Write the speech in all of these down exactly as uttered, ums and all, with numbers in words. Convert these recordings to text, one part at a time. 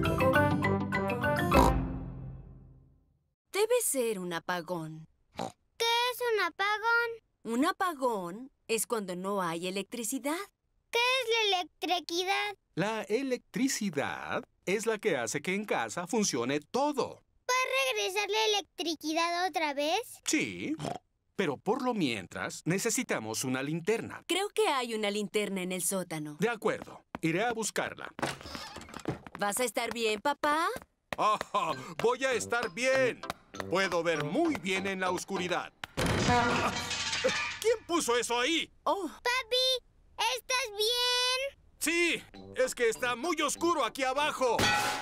Debe ser un apagón. ¿Qué es un apagón? Un apagón es cuando no hay electricidad. ¿Qué es la electricidad? La electricidad es la que hace que en casa funcione todo. ¿Puedes regresar la electricidad otra vez? Sí, pero por lo mientras necesitamos una linterna. Creo que hay una linterna en el sótano. De acuerdo, iré a buscarla. ¿Vas a estar bien, papá? ¡Ajá! ¡Voy a estar bien! Puedo ver muy bien en la oscuridad. ¿Quién puso eso ahí? Oh, Papi, ¿estás bien? Sí, es que está muy oscuro aquí abajo.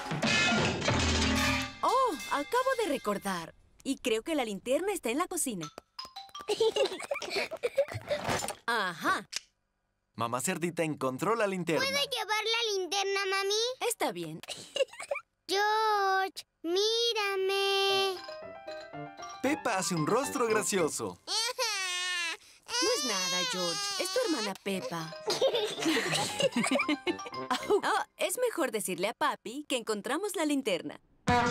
oh, acabo de recordar. Y creo que la linterna está en la cocina. Ajá. Mamá Cerdita encontró la linterna. ¿Puedo llevar la linterna, mami? Está bien. George, mírame. Peppa hace un rostro gracioso. No es nada, George. Es tu hermana Peppa. Oh, es mejor decirle a papi que encontramos la linterna.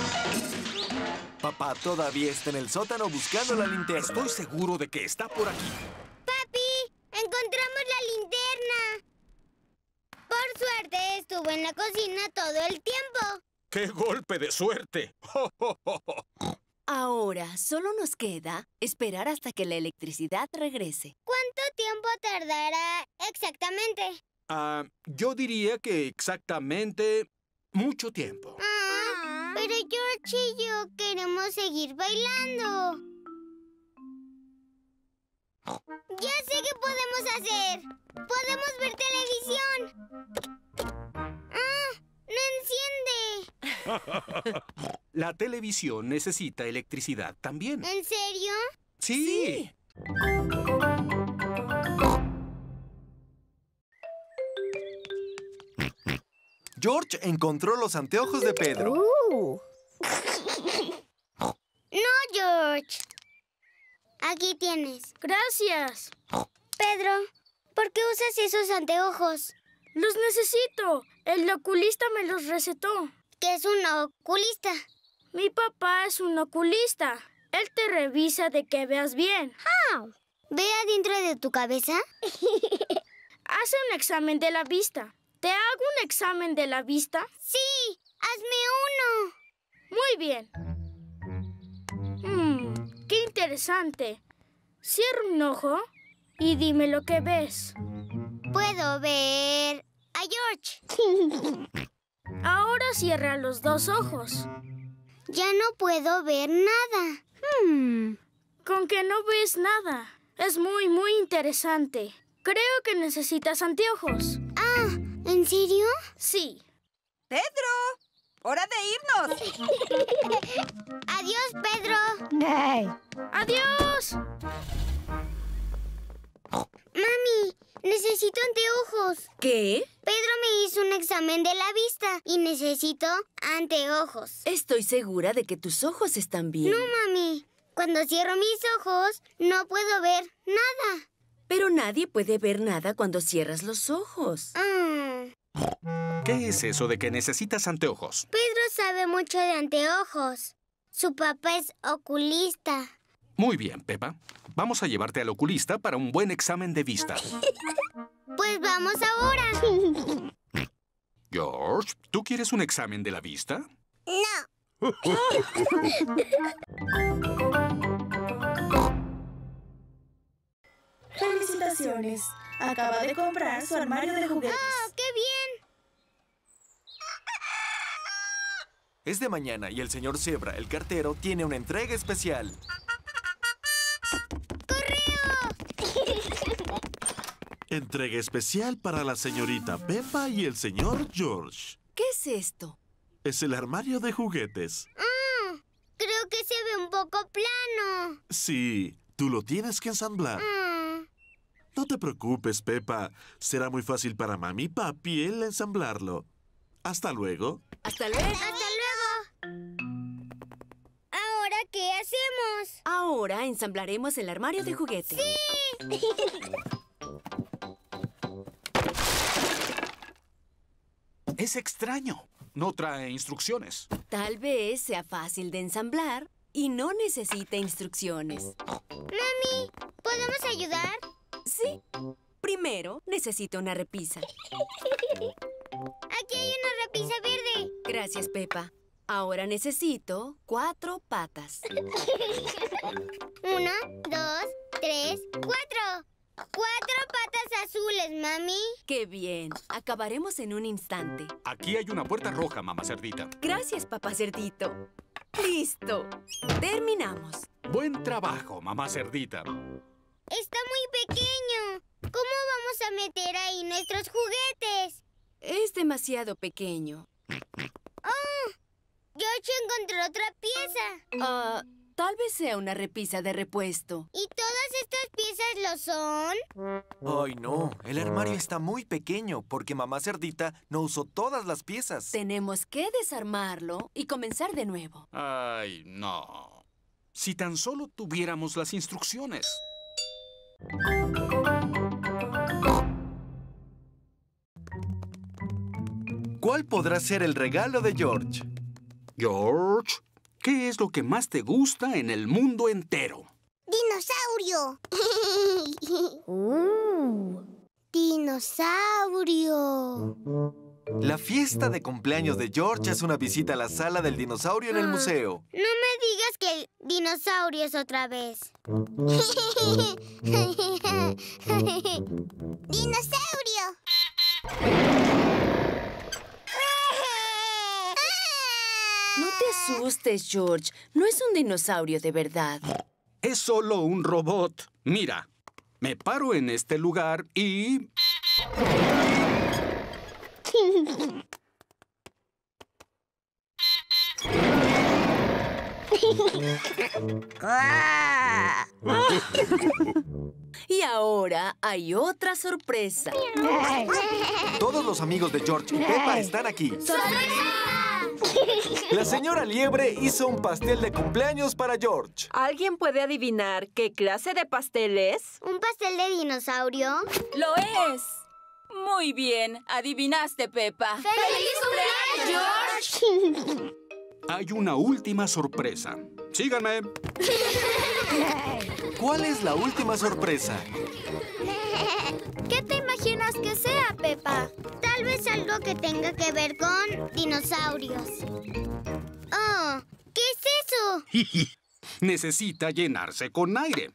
Papá todavía está en el sótano buscando la linterna. Estoy seguro de que está por aquí. Papi, encontramos la linterna. Por suerte, estuvo en la cocina todo el tiempo. ¡Qué golpe de suerte! Ahora solo nos queda esperar hasta que la electricidad regrese. ¿Cuánto tiempo tardará exactamente? Ah, yo diría que exactamente mucho tiempo. Ah, pero George y yo queremos seguir bailando. Ya sé qué podemos hacer. Podemos ver televisión. ¡Ah! ¡No enciende! La televisión necesita electricidad también. ¿En serio? Sí. George encontró los anteojos de Pedro. Uh. No, George. Aquí tienes. Gracias. Pedro, ¿por qué usas esos anteojos? Los necesito. El oculista me los recetó. ¿Qué es un oculista? Mi papá es un oculista. Él te revisa de que veas bien. How? ¿Ve adentro de tu cabeza? Hace un examen de la vista. ¿Te hago un examen de la vista? Sí, hazme uno. Muy bien. Hmm, qué interesante. Cierra un ojo y dime lo que ves. Puedo ver a George. Ahora cierra los dos ojos. Ya no puedo ver nada. Hmm. Con que no ves nada. Es muy, muy interesante. Creo que necesitas anteojos. Ah, ¿en serio? Sí. ¡Pedro! ¡Hora de irnos! Adiós, Pedro. ¡Adiós! Mami, necesito anteojos. ¿Qué? Pedro me hizo un examen de la vista y necesito anteojos. Estoy segura de que tus ojos están bien. No, mami. Cuando cierro mis ojos, no puedo ver nada. Pero nadie puede ver nada cuando cierras los ojos. Mm. ¿Qué es eso de que necesitas anteojos? Pedro sabe mucho de anteojos. Su papá es oculista. Muy bien, Peppa. Vamos a llevarte al oculista para un buen examen de vista. Pues vamos ahora. George, ¿tú quieres un examen de la vista? No. ¡Felicitaciones! Acaba de comprar su armario de juguetes. ¡Oh, qué bien! Es de mañana y el señor Zebra, el cartero, tiene una entrega especial. Entrega especial para la señorita Peppa y el señor George. ¿Qué es esto? Es el armario de juguetes. Mm, creo que se ve un poco plano. Sí, tú lo tienes que ensamblar. Mm. No te preocupes, Peppa. Será muy fácil para mami y papi el ensamblarlo. Hasta luego. Hasta luego. ¡Hasta luego! ¿Ahora qué hacemos? Ahora ensamblaremos el armario de juguetes. ¡Sí! Es extraño. no trae instrucciones. Tal vez sea fácil de ensamblar y no necesite instrucciones. Mami, ¿podemos ayudar? Sí. Primero, necesito una repisa. Aquí hay una repisa verde. Gracias, Pepa. Ahora necesito cuatro patas. Una, dos, tres, cuatro. Cuatro patas azules, mami. ¡Qué bien! Acabaremos en un instante. Aquí hay una puerta roja, mamá cerdita. Gracias, papá cerdito. ¡Listo! Terminamos. Buen trabajo, mamá cerdita. Está muy pequeño. ¿Cómo vamos a meter ahí nuestros juguetes? Es demasiado pequeño. ¡Oh! George encontró otra pieza. Ah, tal vez sea una repisa de repuesto. ¿Y todas estas piezas lo son? Ay, no. El armario está muy pequeño porque mamá cerdita no usó todas las piezas. Tenemos que desarmarlo y comenzar de nuevo. Ay, no. Si tan solo tuviéramos las instrucciones. ¿Cuál podrá ser el regalo de George? George, ¿qué es lo que más te gusta en el mundo entero? ¡Dinosaurio! ¡Dinosaurio! La fiesta de cumpleaños de George es una visita a la sala del dinosaurio en el museo. No me digas que dinosaurios otra vez. ¡Dinosaurio! No te asustes, George. No es un dinosaurio de verdad. Es solo un robot. Mira, me paro en este lugar y... Y ahora hay otra sorpresa. Todos los amigos de George y Peppa están aquí. La señora Liebre hizo un pastel de cumpleaños para George. ¿Alguien puede adivinar qué clase de pastel es? ¿Un pastel de dinosaurio? ¡Lo es! Muy bien, adivinaste, Peppa. ¡Feliz cumpleaños, George! Hay una última sorpresa. Síganme. ¿Cuál es la última sorpresa? ¿Qué te imaginas que sea, Peppa? Tal vez algo que tenga que ver con dinosaurios. Oh, ¿qué es eso? Necesita llenarse con aire.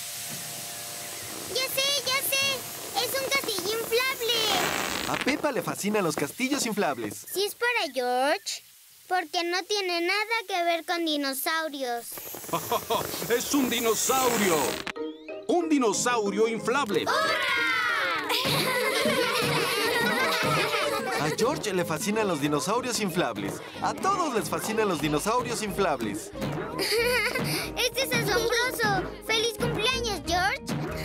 Ya sé, ya sé. Es un castillo inflable. A Peppa le fascinan los castillos inflables. Si es para George, porque no tiene nada que ver con dinosaurios. ¡Es un dinosaurio! ¡Un dinosaurio inflable! A George le fascinan los dinosaurios inflables. A todos les fascinan los dinosaurios inflables. ¡Este es asombroso! ¡Feliz cumpleaños, George!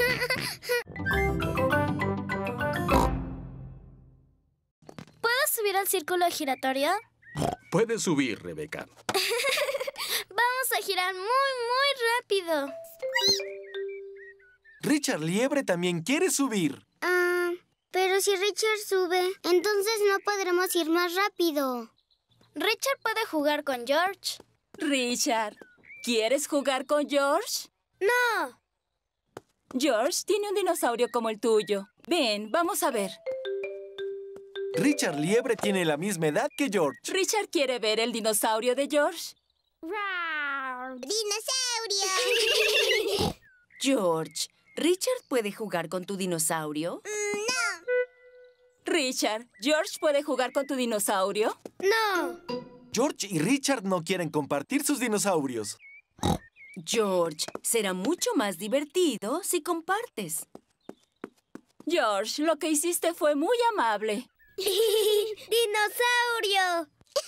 ¿Puedo subir al círculo giratorio? Puedes subir, Rebeca. Vamos a girar muy, muy rápido. Richard Liebre también quiere subir. Ah, pero si Richard sube, entonces no podremos ir más rápido. Richard puede jugar con George. Richard, ¿quieres jugar con George? No. George tiene un dinosaurio como el tuyo. Ven, vamos a ver. Richard Liebre tiene la misma edad que George. ¿Richard quiere ver el dinosaurio de George? ¡Dinosaurio! George, ¿Richard puede jugar con tu dinosaurio? No. Richard, ¿George puede jugar con tu dinosaurio? No. George y Richard no quieren compartir sus dinosaurios. George, será mucho más divertido si compartes. George, lo que hiciste fue muy amable. ¡Dinosaurio!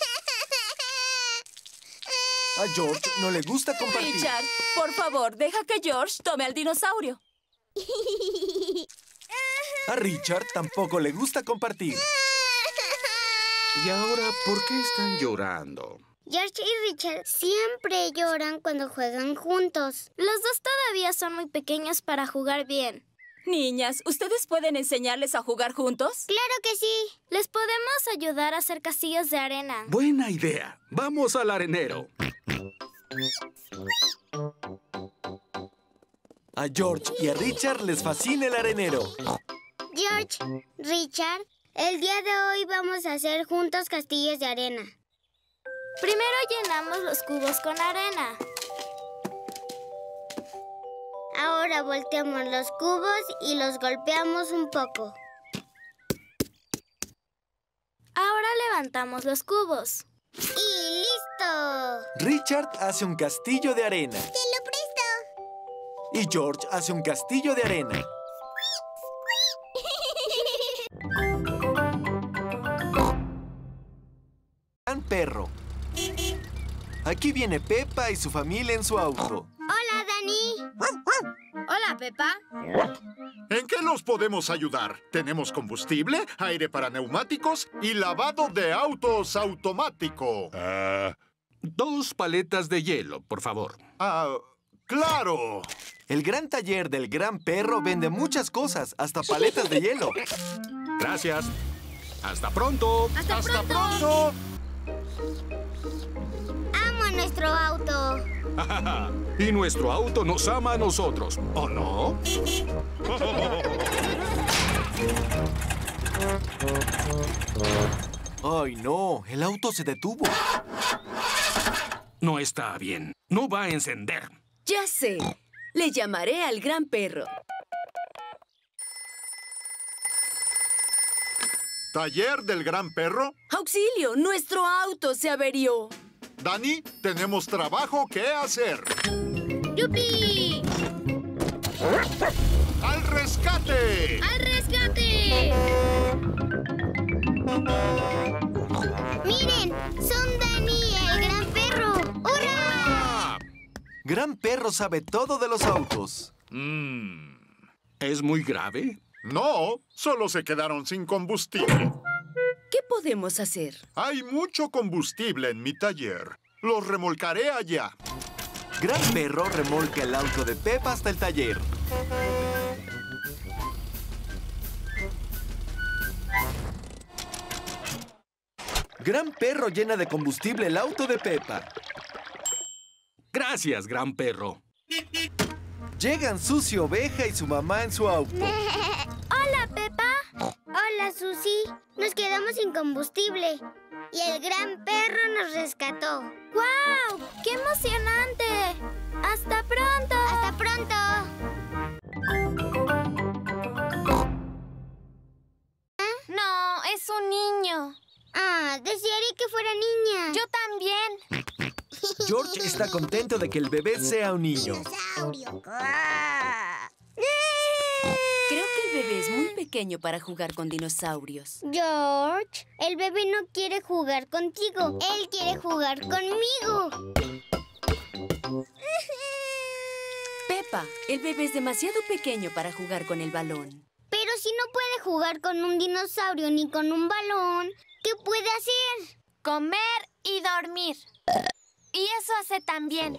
A George no le gusta compartir. Richard, por favor, deja que George tome al dinosaurio. A Richard tampoco le gusta compartir. ¿Y ahora por qué están llorando? George y Richard siempre lloran cuando juegan juntos. Los dos todavía son muy pequeños para jugar bien. Niñas, ¿ustedes pueden enseñarles a jugar juntos? ¡Claro que sí! Les podemos ayudar a hacer castillos de arena. Buena idea. Vamos al arenero. A George y a Richard les fascina el arenero. George, Richard, el día de hoy vamos a hacer juntos castillos de arena. Primero llenamos los cubos con arena. Ahora volteamos los cubos y los golpeamos un poco. Ahora levantamos los cubos. ¡Y listo! Richard hace un castillo de arena. ¡Te lo presto! Y George hace un castillo de arena. Gran perro. Aquí viene Peppa y su familia en su auto. ¡Hola, Dani! Hola, Peppa. ¿En qué los podemos ayudar? Tenemos combustible, aire para neumáticos y lavado de autos automático. Ah, dos paletas de hielo, por favor. Ah, claro. El gran taller del gran perro vende muchas cosas, hasta paletas de hielo. Gracias. Hasta pronto. ¡Hasta, Hasta pronto! pronto. ¡Amo a nuestro auto! Y nuestro auto nos ama a nosotros, ¿o no? ¡Ay, no! El auto se detuvo. No está bien. No va a encender. Ya sé. Le llamaré al gran perro. ¿Taller del gran perro? ¡Auxilio! ¡Nuestro auto se averió! Dani, tenemos trabajo que hacer. ¡Yupi! ¡Al rescate! ¡Al rescate! ¡Miren! ¡Son Dani y el gran perro! ¡Hurra! Gran perro sabe todo de los autos. Mm. ¿Es muy grave? No, solo se quedaron sin combustible. ¿Qué podemos hacer? Hay mucho combustible en mi taller. Los remolcaré allá. Gran perro remolca el auto de Peppa hasta el taller. Gran perro llena de combustible el auto de Peppa. Gracias, gran perro. Llegan Susie Oveja y su mamá en su auto. ¡Hola, Peppa! Hola, Susie. Nos quedamos sin combustible. Y el gran perro nos rescató. ¡Guau! ¡Qué emocionante! ¡Hasta pronto! ¡Hasta pronto! No, es un niño. Ah, desearía que fuera niña. Yo también. George está contento de que el bebé sea un niño. Dinosaurio. Creo que el bebé es muy pequeño para jugar con dinosaurios. George, el bebé no quiere jugar contigo. Él quiere jugar conmigo. Peppa, el bebé es demasiado pequeño para jugar con el balón. Pero si no puede jugar con un dinosaurio ni con un balón, ¿qué puede hacer? Comer y dormir. Y eso hace también.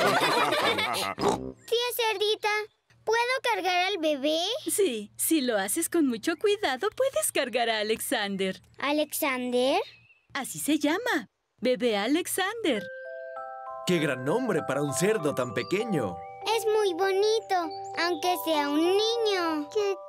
Tía Cerdita, ¿puedo cargar al bebé? Sí, si lo haces con mucho cuidado, puedes cargar a Alexander. ¿Alexander? Así se llama, bebé Alexander. ¡Qué gran nombre para un cerdo tan pequeño! Es muy bonito, aunque sea un niño.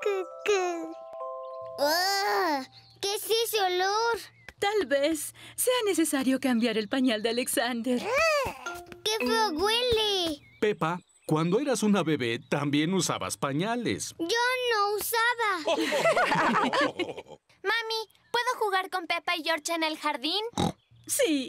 ¡Ah! ¿Qué es ese olor? Tal vez sea necesario cambiar el pañal de Alexander. ¡Qué feo huele! Peppa, cuando eras una bebé, también usabas pañales. Yo no usaba. Mami, ¿puedo jugar con Peppa y George en el jardín? Sí.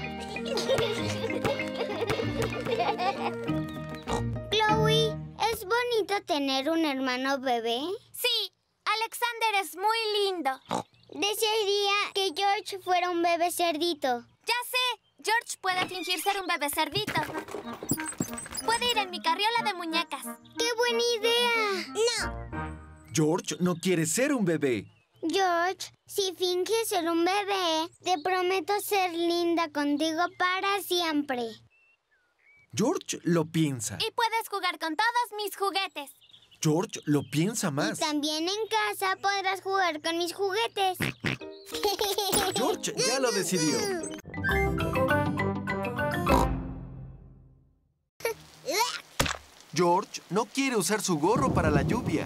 Chloe, ¿es bonito tener un hermano bebé? Sí, Alexander es muy lindo. Desearía que George fuera un bebé cerdito. Ya sé, George puede fingir ser un bebé cerdito. Puede ir en mi carriola de muñecas. ¡Qué buena idea! ¡No! George no quiere ser un bebé. George, si finges ser un bebé, te prometo ser linda contigo para siempre. George lo piensa. Y puedes jugar con todos mis juguetes. George lo piensa más. Y también en casa podrás jugar con mis juguetes. George ya lo decidió. George no quiere usar su gorro para la lluvia.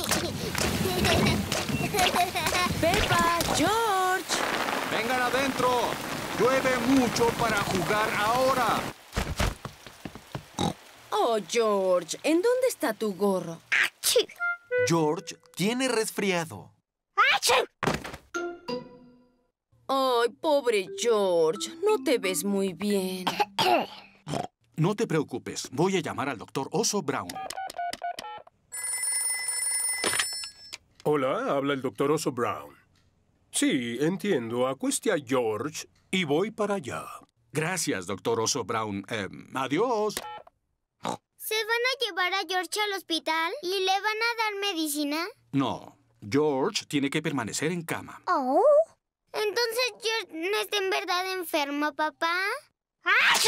Peppa, George. ¡Vengan adentro! Llueve mucho para jugar ahora. Oh, George, ¿en dónde está tu gorro? George tiene resfriado. Ay, pobre George, no te ves muy bien. No te preocupes, voy a llamar al doctor Oso Brown. Hola, habla el doctor Oso Brown. Sí, entiendo. Acueste a George y voy para allá. Gracias, doctor Oso Brown. Eh, adiós. ¿Se van a llevar a George al hospital y le van a dar medicina? No, George tiene que permanecer en cama. Oh. Entonces George no está en verdad enfermo, papá. ¡Ah!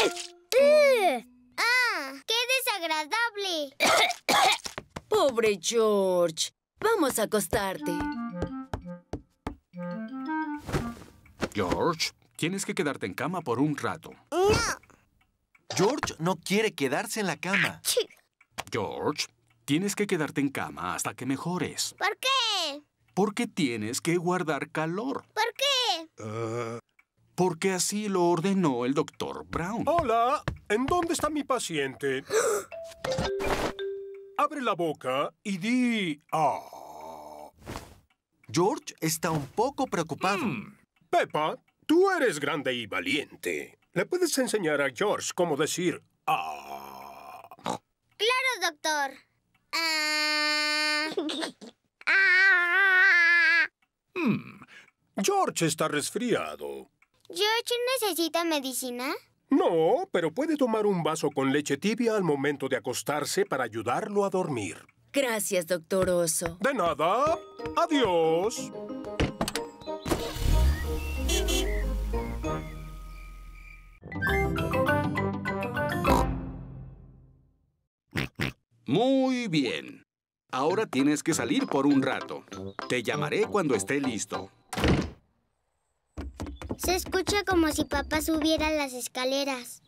¡Ah! ¡Qué desagradable! Pobre George. Vamos a acostarte. George, tienes que quedarte en cama por un rato. No. George no quiere quedarse en la cama. George, tienes que quedarte en cama hasta que mejores. ¿Por qué? Porque tienes que guardar calor. ¿Por qué? Uh... Porque así lo ordenó el doctor Brown. Hola, ¿en dónde está mi paciente? Abre la boca y di... Ah. George está un poco preocupado. Hmm. Peppa, tú eres grande y valiente. ¿Le puedes enseñar a George cómo decir ah? Claro, doctor. Ah. ah. Hmm. George está resfriado. ¿George necesita medicina? No, pero puede tomar un vaso con leche tibia al momento de acostarse para ayudarlo a dormir. Gracias, doctor Oso. De nada. Adiós. Muy bien. Ahora tienes que salir por un rato. Te llamaré cuando esté listo. Se escucha como si papá subiera las escaleras.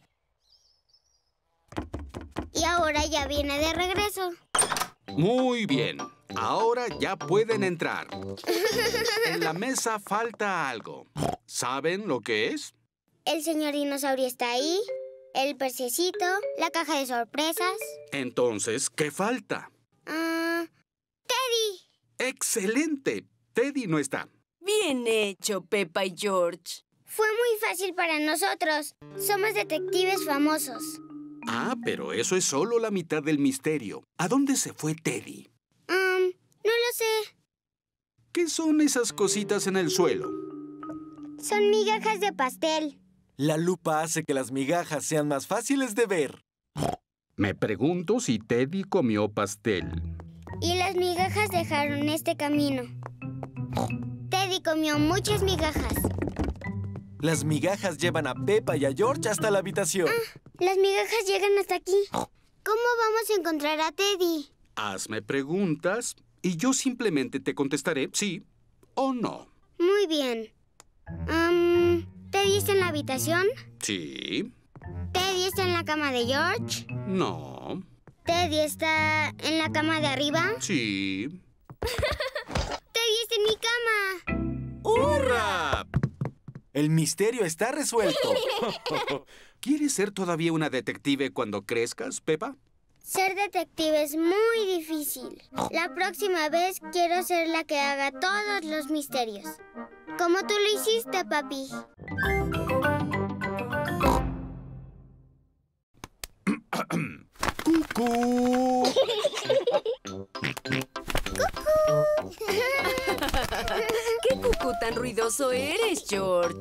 Y ahora ya viene de regreso. Muy bien. Ahora ya pueden entrar. En la mesa falta algo. ¿Saben lo que es? El señor dinosaurio está ahí, el pececito, la caja de sorpresas. Entonces, ¿qué falta? Uh, Teddy. ¡Excelente! Teddy no está. Bien hecho, Peppa y George. Fue muy fácil para nosotros. Somos detectives famosos. Ah, pero eso es solo la mitad del misterio. ¿A dónde se fue Teddy? Um, no lo sé. ¿Qué son esas cositas en el suelo? Son migajas de pastel. La lupa hace que las migajas sean más fáciles de ver. Me pregunto si Teddy comió pastel. Y las migajas dejaron este camino. Teddy comió muchas migajas. Las migajas llevan a Peppa y a George hasta la habitación. Ah, las migajas llegan hasta aquí. ¿Cómo vamos a encontrar a Teddy? Hazme preguntas y yo simplemente te contestaré sí o no. Muy bien. Um, ¿Teddy está en la habitación? Sí. ¿Teddy está en la cama de George? No. ¿Teddy está en la cama de arriba? Sí. ¡Teddy está en mi cama! ¡Hurra! El misterio está resuelto. ¿Quieres ser todavía una detective cuando crezcas, Peppa? Ser detective es muy difícil. La próxima vez quiero ser la que haga todos los misterios. Como tú lo hiciste, papi. ¡Cucú! ¿Qué cucú tan ruidoso eres, George?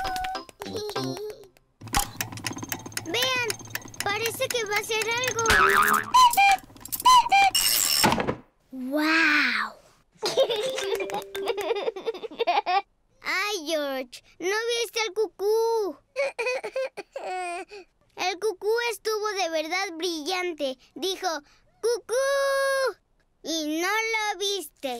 Vean, parece que va a ser algo. ¡Wow! ¡Ay, George! ¿No viste al cucú? El cucú estuvo de verdad brillante. Dijo, ¡cucú! Y no lo viste.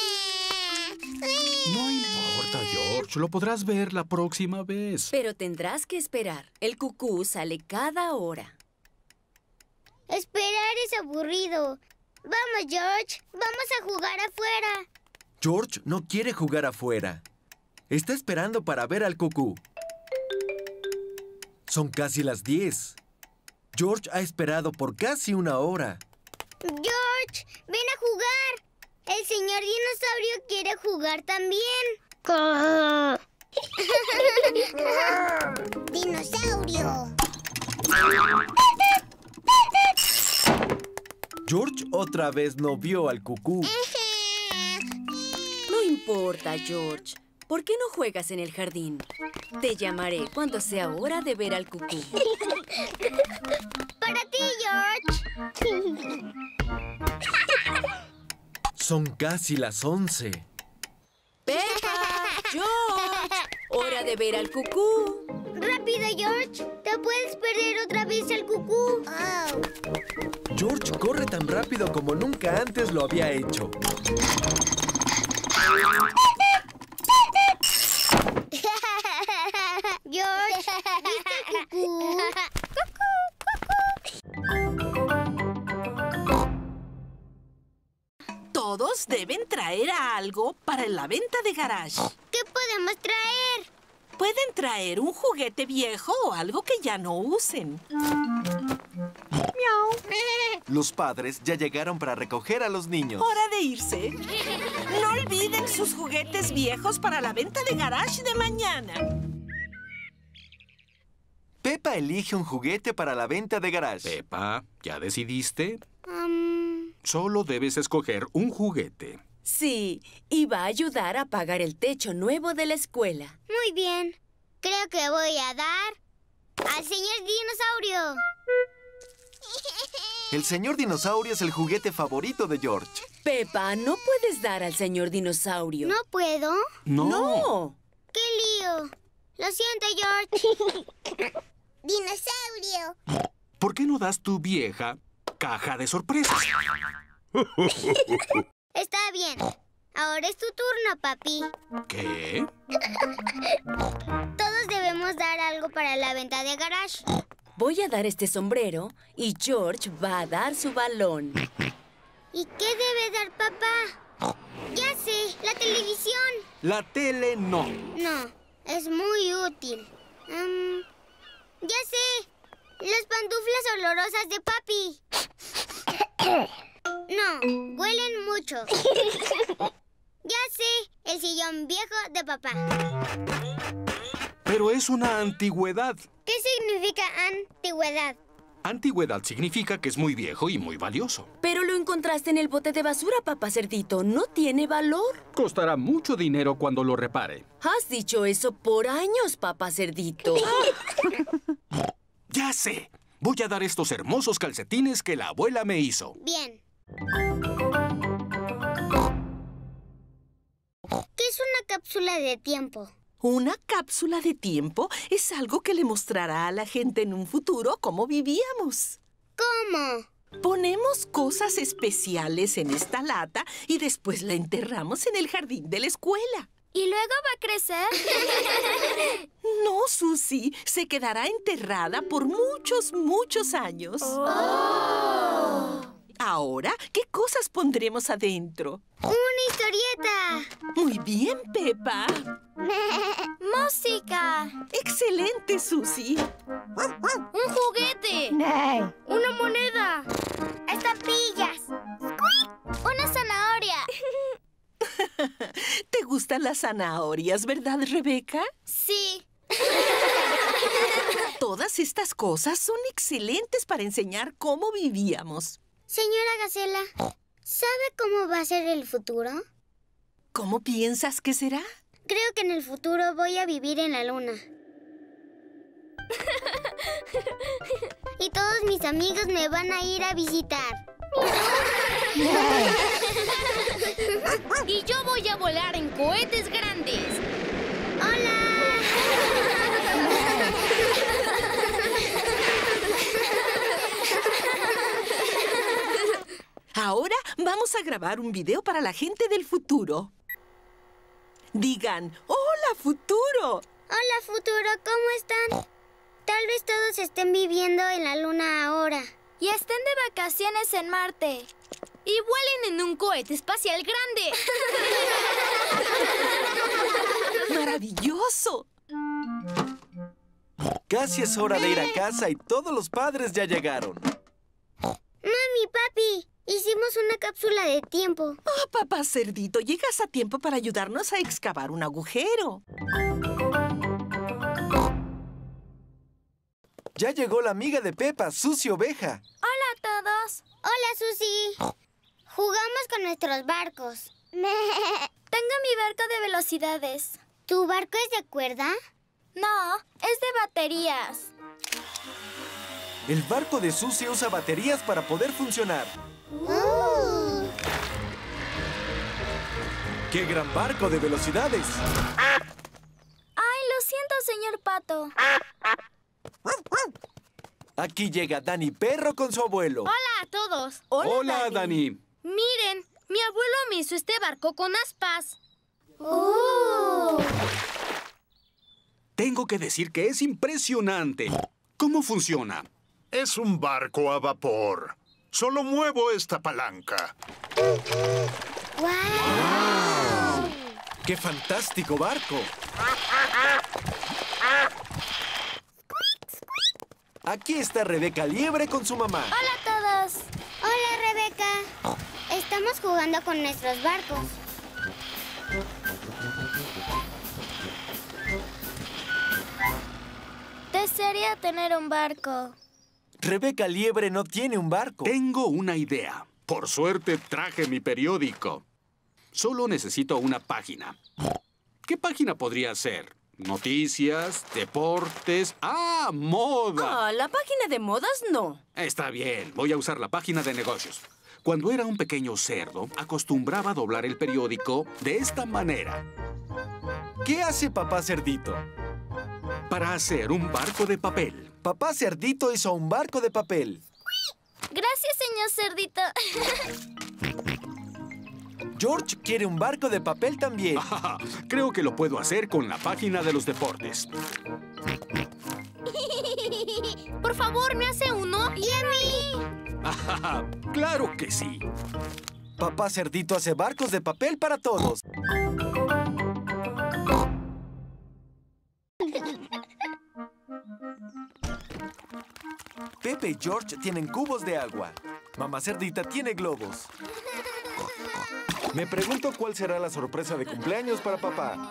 No importa, George. Lo podrás ver la próxima vez. Pero tendrás que esperar. El cucú sale cada hora. Esperar es aburrido. Vamos, George. Vamos a jugar afuera. George no quiere jugar afuera. Está esperando para ver al cucú. Son casi las diez. George ha esperado por casi una hora. George, ven a jugar. El señor dinosaurio quiere jugar también. ¡Dinosaurio! George otra vez no vio al cucú. No importa, George. ¿Por qué no juegas en el jardín? Te llamaré cuando sea hora de ver al cucú. ¡Para ti, George! Son casi las once. ¡Peppa! ¡George! ¡Hora de ver al cucú! ¡Rápido, George! ¡Te puedes perder otra vez al cucú! Oh. George corre tan rápido como nunca antes lo había hecho. George, ¿viste el cucú? Todos deben traer algo para la venta de garage. ¿Qué podemos traer? Pueden traer un juguete viejo o algo que ya no usen. Miau. Los padres ya llegaron para recoger a los niños. Hora de irse. No olviden sus juguetes viejos para la venta de garage de mañana. Peppa elige un juguete para la venta de garage. Peppa, ¿ya decidiste? Um... Solo debes escoger un juguete. Sí, y va a ayudar a pagar el techo nuevo de la escuela. Muy bien. Creo que voy a dar al señor dinosaurio. El señor dinosaurio es el juguete favorito de George. Peppa, no puedes dar al señor dinosaurio. ¿No puedo? No. ¡No! ¡Qué lío! Lo siento, George. ¡Dinosaurio! ¿Por qué no das tu vieja caja de sorpresas? Está bien. Ahora es tu turno, papi. ¿Qué? Todos debemos dar algo para la venta de garage. Voy a dar este sombrero y George va a dar su balón. ¿Y qué debe dar papá? Ya sé, la televisión. La tele no. No, es muy útil. Um, ya sé, las pantuflas olorosas de papi. No, huelen mucho. Ya sé, el sillón viejo de papá. Pero es una antigüedad. ¿Qué significa antigüedad? Antigüedad significa que es muy viejo y muy valioso. Pero lo encontraste en el bote de basura, papá cerdito. No tiene valor. Costará mucho dinero cuando lo repare. Has dicho eso por años, papá cerdito. Ya sé. Voy a dar estos hermosos calcetines que la abuela me hizo. Bien. ¿Qué es una cápsula de tiempo? Una cápsula de tiempo es algo que le mostrará a la gente en un futuro cómo vivíamos. ¿Cómo? Ponemos cosas especiales en esta lata y después la enterramos en el jardín de la escuela. ¿Y luego va a crecer? No, Susie. Se quedará enterrada por muchos, muchos años. Oh. Ahora, ¿qué cosas pondremos adentro? ¡Una historieta! Muy bien, Peppa. ¡Música! ¡Excelente, Susie! ¡Un juguete! ¡Una moneda! ¡Estampillas! ¡Una zanahoria! ¿Te gustan las zanahorias, verdad, Rebeca? Sí. Todas estas cosas son excelentes para enseñar cómo vivíamos. Señora Gacela, ¿sabe cómo va a ser el futuro? ¿Cómo piensas que será? Creo que en el futuro voy a vivir en la luna. Y todos mis amigos me van a ir a visitar. Y yo voy a volar en cohetes grandes. ¡Hola! Ahora vamos Vamos a grabar un video para la gente del futuro. Digan, ¡hola, futuro! Hola, futuro, ¿cómo están? Tal vez todos estén viviendo en la luna ahora. Y estén de vacaciones en Marte. Y vuelen en un cohete espacial grande. ¡Maravilloso! Casi es hora de ir a casa y todos los padres ya llegaron. Mami, papi, hicimos una cápsula de tiempo. Oh, papá cerdito, llegas a tiempo para ayudarnos a excavar un agujero. Ya llegó la amiga de Peppa, Susie Oveja. Hola a todos. Hola, Susie. Jugamos con nuestros barcos. Tengo mi barco de velocidades. ¿Tu barco es de cuerda? No, es de baterías. El barco de Susie usa baterías para poder funcionar. Uh. ¡Qué gran barco de velocidades! Ay, lo siento, señor Pato. Aquí llega Dani Perro con su abuelo. Hola a todos. Hola, Hola Dani. Dani. Miren, mi abuelo me hizo este barco con aspas. Uh. Tengo que decir que es impresionante. ¿Cómo funciona? Es un barco a vapor. Solo muevo esta palanca. ¡Wow! ¡Wow! ¡Qué fantástico barco! Aquí está Rebeca Liebre con su mamá. Hola a todos. Hola, Rebeca. Estamos jugando con nuestros barcos. Desearía tener un barco. Rebeca Liebre no tiene un barco. Tengo una idea. Por suerte traje mi periódico. Solo necesito una página. ¿Qué página podría ser? Noticias, deportes... ¡Ah, moda! Ah, la página de modas no. Está bien, voy a usar la página de negocios. Cuando era un pequeño cerdo, acostumbraba a doblar el periódico de esta manera. ¿Qué hace papá cerdito? Para hacer un barco de papel. Papá cerdito hizo un barco de papel. Gracias, señor cerdito. George quiere un barco de papel también. Ah, creo que lo puedo hacer con la página de los deportes. Por favor, ¿me hace uno? ¿Y a mí? Ah, claro que sí. Papá cerdito hace barcos de papel para todos. Pepe y George tienen cubos de agua. Mamá cerdita tiene globos. Me pregunto cuál será la sorpresa de cumpleaños para papá.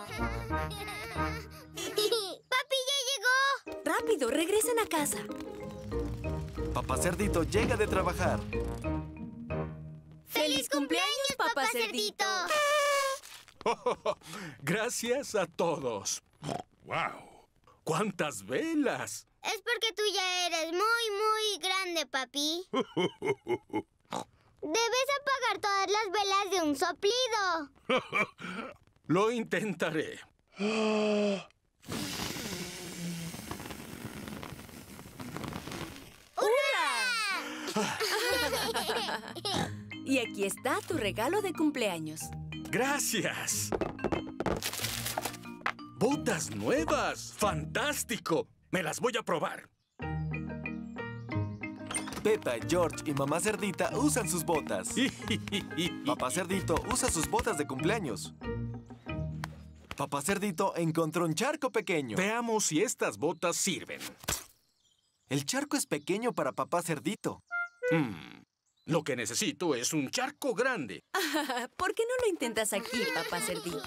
¡Papi ya llegó! Rápido, regresen a casa. Papá cerdito llega de trabajar. ¡Feliz cumpleaños, papá cerdito! Gracias a todos. ¡Wow! ¡Cuántas velas! Es porque tú ya eres muy, muy grande, papi. Debes apagar todas las velas de un soplido. Lo intentaré. ¡Hurra! Y aquí está tu regalo de cumpleaños. ¡Gracias! ¡Botas nuevas! ¡Fantástico! Me las voy a probar. Peppa, George y mamá cerdita usan sus botas. Papá cerdito usa sus botas de cumpleaños. Papá cerdito encontró un charco pequeño. Veamos si estas botas sirven. El charco es pequeño para papá cerdito. Hmm. Lo que necesito es un charco grande. ¿Por qué no lo intentas aquí, papá cerdito?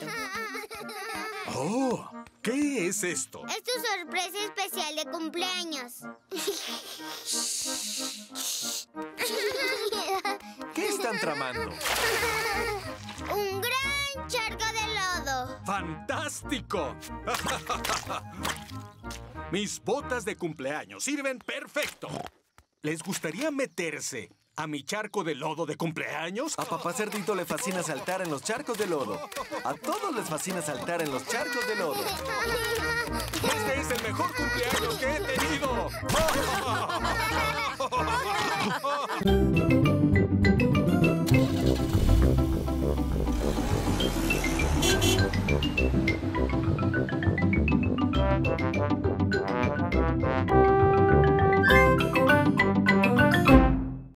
¡Oh! ¿Qué es esto? Es tu sorpresa especial de cumpleaños. ¿Qué están tramando? ¡Un gran charco de lodo! ¡Fantástico! Mis botas de cumpleaños sirven perfecto. ¿Les gustaría meterse a mi charco de lodo de cumpleaños? A papá cerdito le fascina saltar en los charcos de lodo. A todos les fascina saltar en los charcos de lodo. ¡Este es el mejor cumpleaños que